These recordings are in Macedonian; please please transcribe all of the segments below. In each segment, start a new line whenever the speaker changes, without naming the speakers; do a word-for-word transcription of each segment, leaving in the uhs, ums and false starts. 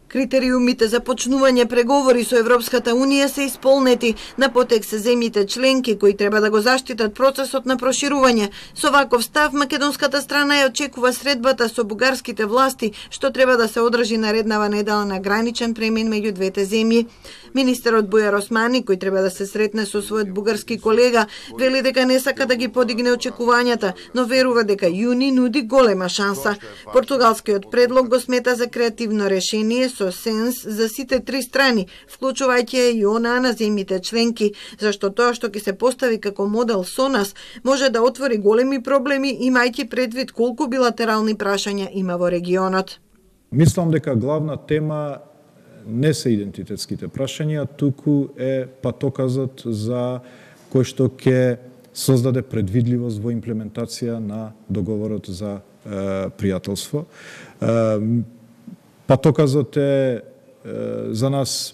Критериумите за почнување преговори со Европската Унија се исполнети. На потек се земјите членки кои треба да го заштитат процесот на проширување. Со ваков став, македонската страна ја очекува средбата со бугарските власти, што треба да се одржи нареднава недела на граничен премин меѓу двете земји. Министерот Бујар Османи, кој треба да се сретне со својот бугарски колега, вели дека не сака да ги подигне очекувањата, но верува дека јуни нуди голема шанса. Португалскиот предлог го смета за креативно решение со сенс за сите три страни, вклучувајќи и онаа на земјите членки, зашто тоа што ќе се постави како модел со нас може да отвори големи проблеми, имајќи предвид колку билатерални прашања има во регионот.
Мислам дека главна тема не се идентитетските прашања, туку е патоказот за кој што ќе создаде предвидливост во имплементација на договорот за е, пријателство. Е, Патоказот е, е за нас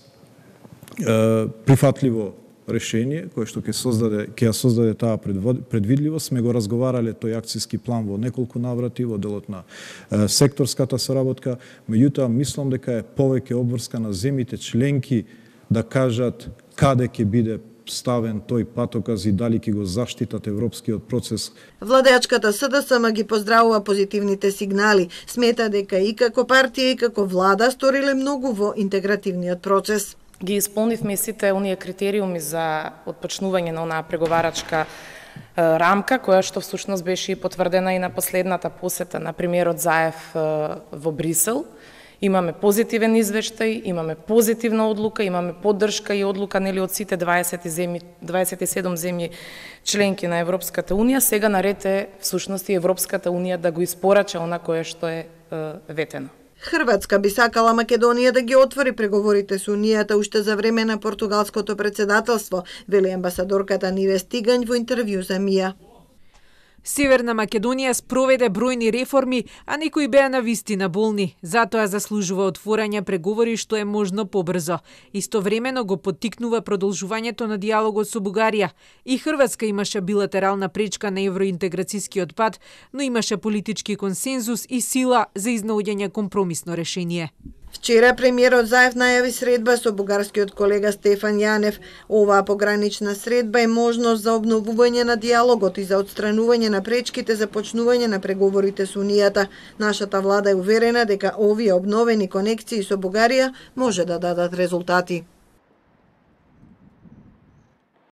е, прифатливо решение, кое што ќе создаде, ќе ја создаде таа предвидливост. Сме го разговарале тој акцијски план во неколку наврати во делот на е, секторската соработка, меѓутоа мислам дека е повеќе обврска на земјите членки да кажат каде ќе биде ставен тој патоказ и дали ќе го заштитат европскиот процес.
Владеачката СДСМ ги поздравува позитивните сигнали. Смета дека и како партија и како влада сториле многу во интегративниот процес.
Ги исполнивме сите оние критериуми за отпочнување на онаа преговарачка рамка, која што всушност беше и потврдена и на последната посета на премиерот Заев во Брисел. Имаме позитивен извештај, имаме позитивна одлука, имаме поддршка и одлука нели од сите дваесет земји, дваесет и седум земји членки на Европската Унија. Сега наред е всушност и Европската Унија да го испорача она кое што е, е ветено.
Хрватска би сакала Македонија да ги отвори преговорите со Унијата уште за време на португалското председателство, вели амбасадорката Ниве Стигањ во интервју за Мија.
Северна Македонија спроведе бројни реформи, а некои беа навистина болни. Затоа заслужува отворање преговори што е можно побрзо. Истовремено го поттикнува продолжувањето на диалогот со Бугарија. И Хрватска имаше билатерална пречка на евроинтеграцијскиот пат, но имаше политички консензус и сила за изнаоѓање компромисно решение.
Вчера премиерот Заев најави средба со бугарскиот колега Стефан Јанев. Оваа погранична средба е можност за обновување на диалогот и за отстранување на пречките за почнување на преговорите со Унијата. Нашата влада е уверена дека овие обновени конекции со Бугарија може да дадат резултати.